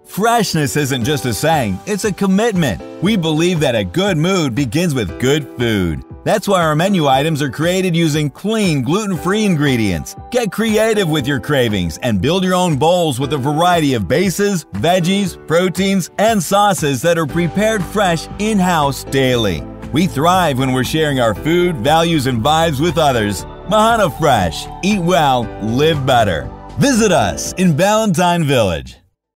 Freshness isn't just a saying, it's a commitment. We believe that a good mood begins with good food. That's why our menu items are created using clean, gluten-free ingredients. Get creative with your cravings and build your own bowls with a variety of bases, veggies, proteins, and sauces that are prepared fresh in-house daily. We thrive when we're sharing our food, values, and vibes with others. Mahana Fresh. Eat well, live better. Visit us in Ballantyne Village.